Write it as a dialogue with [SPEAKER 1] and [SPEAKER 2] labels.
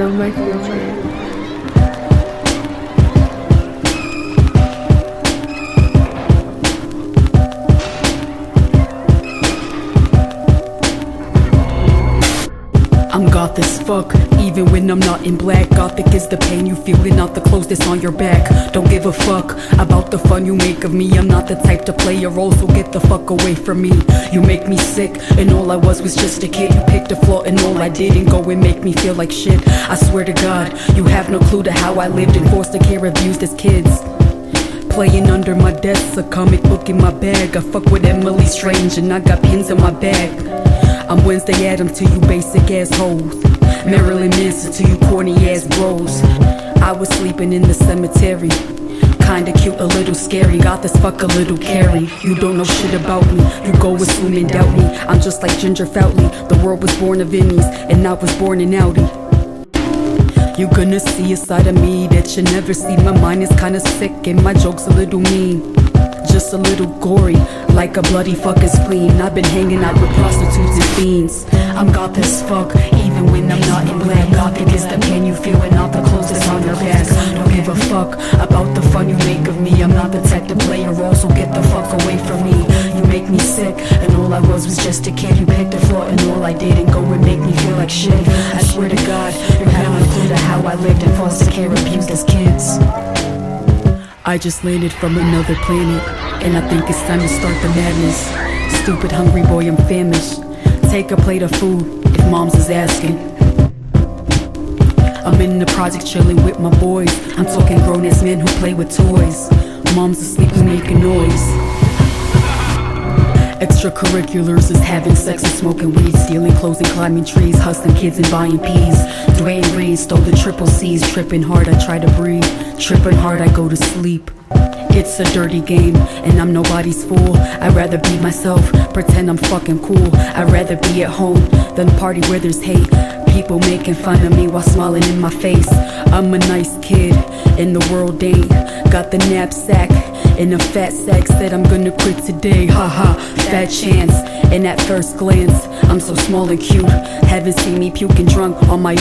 [SPEAKER 1] love my future.
[SPEAKER 2] I'm goth as fuck, even when I'm not in black. Gothic is the pain you feel and not the clothes that's on your back. Don't give a fuck about the fun you make of me. I'm not the type to play a role, so get the fuck away from me. You make me sick, and all I was just a kid. You picked a flaw, and all I did and go and make me feel like shit. I swear to God, you have no clue to how I lived in foster care, abused as kids. Playing under my desk, a comic book in my bag. I fuck with Emily Strange and I got pins in my bag. I'm Wednesday Addams to you basic ass hoes, Marilyn Manson to you corny ass bros. I was sleeping in the cemetery, kinda cute, a little scary. Got this fuck a little Carrie. You don't know shit about me, you go assume and doubt me. I'm just like Ginger Foutley, the world was born of innies and I was born in Audi. You gonna see a side of me that you never see. My mind is kinda sick and my jokes a little mean, just a little gory, like a bloody fucking spleen. I've been hanging out with prostitutes and fiends. I'm goth as fuck, even when I'm not in black. Gothic is the pain you feel and not the clothes that's on your back. Don't give a fuck about the fun you make of me. I'm not the type to play a role, so get the fuck away from me. You make me sick, and all I was just a kid. You picked a flaw, and all I did and go and make me feel like shit. I swear to God, you have no clue to how I lived in foster care, abused as kids. I just landed from another planet, and I think it's time to start the madness. Stupid hungry boy, I'm famished. Take a plate of food if moms is asking. I'm in the project chilling with my boys. I'm talking grown-ass men who play with toys. Mom's asleep and making noise. Extracurriculars is having sex and smoking weed, stealing clothes and climbing trees, hustling kids and buying peas. Dwayne Reed stole the triple C's. Tripping hard, I try to breathe. Tripping hard, I go to sleep. It's a dirty game, and I'm nobody's fool. I'd rather be myself, pretend I'm fucking cool. I'd rather be at home than party where there's hate. People making fun of me while smiling in my face. I'm a nice kid, and the world ain't. Got the knapsack and a fat sack. Said I'm gonna quit today, haha, fat chance. And at first glance, I'm so small and cute. Haven't seen me puking drunk on my